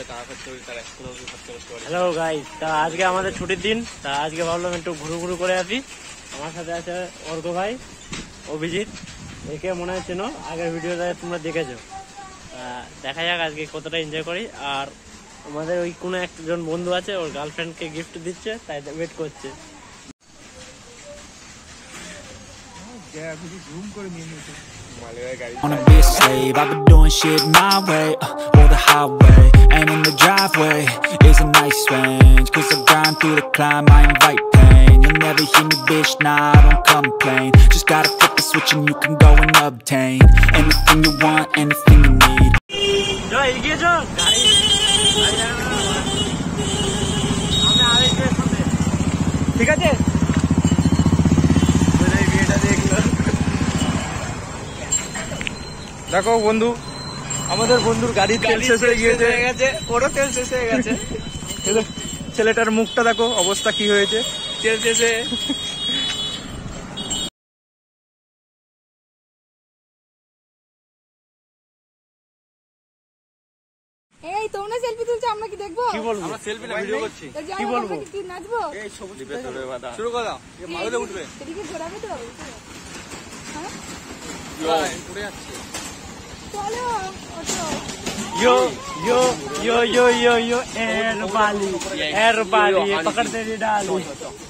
Hello guys, তা আজকে আমাদের ছুটির দিন, তা আজকে ভাবলাম একটু ঘুরু করে আসি। আমার সাথে আছে অর্ঘ ভাই, অভিজিৎ। একে মনে হচ্ছে না, আগের ভিডিওটা তোমরা দেখেছো। দেখা যাক আজকে কতটা এনজয় করি। আর আমাদের ওই কোনো একজন বন্ধু আছে, ওর গার্লফ্রেন্ডকে গিফট দিচ্ছে, তাই ওয়েট করছে। Wanna be a slave, I've been doing shit my way, or the highway, and in the driveway is a nice range, cause I grind through the climb, I invite pain, you'll never hear me bitch, nah, I don't complain, just gotta flip the switch and you can go and obtain, anything you want, anything you need. ঠিক আছে, দেখো বন্ধু, আমাদের বন্ধুর গাড়ির তেল শেষ হয়ে গেছে, ওরও তেল শেষ হয়ে গেছে। ছেলেটার মুখটা দেখো, অবস্থা কি হয়েছে তেল শেষে। এই তোমরা সেলফি তুলছো, আমরা কি দেখবো? কি বলবো? আমরা সেলফি না, ভিডিও করছি। কি বলবো? কি নাচবো? এই সবুজ লিপে ধরে বাঁধা শুরু করো, এই মালতে উঠবে, এদিকে ঘোরাবে তো। হ্যাঁ, উড়ে যাচ্ছে। চলো ওঠো। यो यो यो यो यो यो एर बाली पकड़ दे डाली।